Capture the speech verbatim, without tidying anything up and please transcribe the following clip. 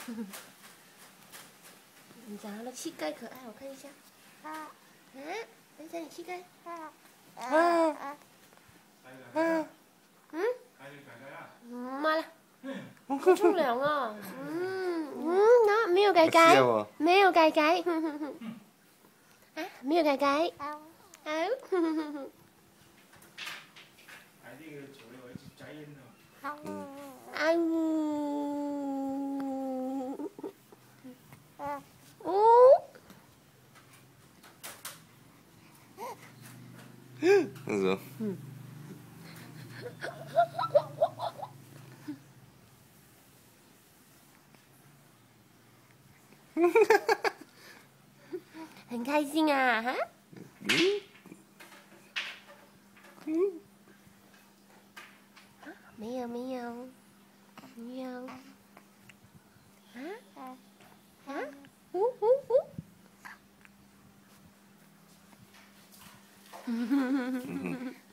你长得膝盖可爱，我看一下。啊，嗯，看一下你膝盖。啊啊嗯嗯，嗯，妈了，好冲凉啊！嗯嗯，那没有改改，没有改改，哼哼哼，啊，没有改改。好，哼哼哼哼。好，啊呜，呜。 So. Hm.很开心啊，哈？ 嗯嗯？啊，没有没有，没有。啊？啊？呜呜呜！嗯哼哼哼哼哼。